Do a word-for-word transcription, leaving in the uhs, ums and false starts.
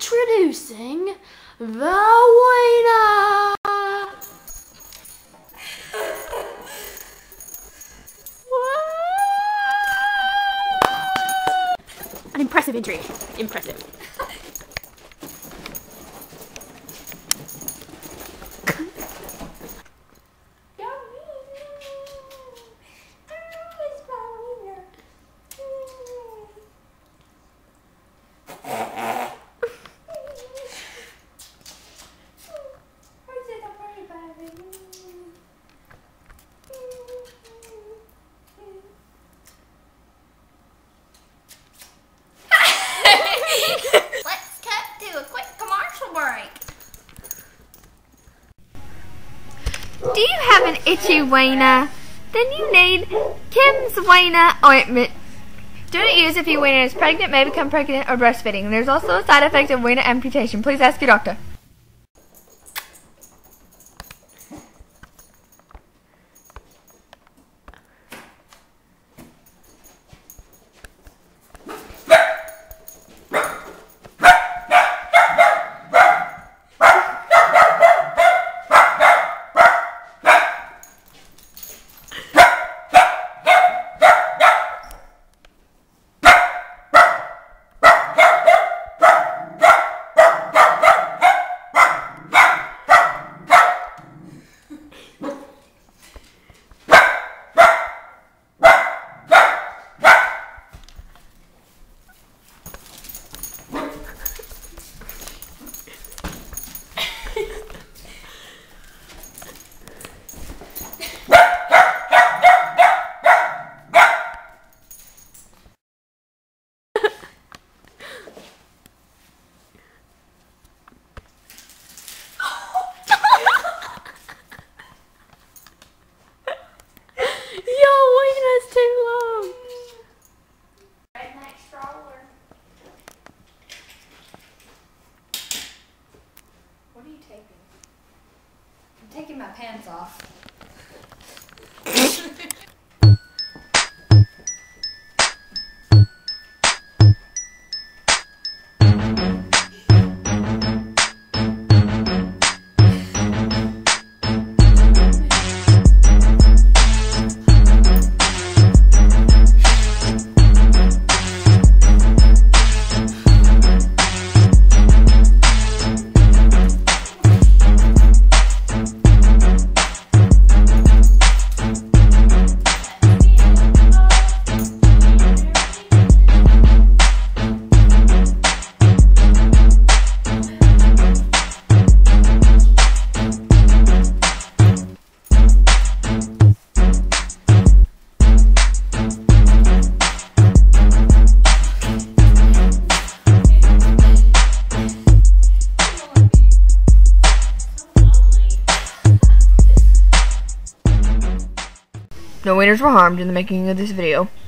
Introducing the Wiener. An impressive entry. Impressive. Do you have an itchy wiener? Then you need Kim's Wiener Ointment. Do not use if your wiener is pregnant, may become pregnant, or breastfeeding. There's also a side effect of wiener amputation. Please ask your doctor. I'm taking my pants off. No wieners were harmed in the making of this video.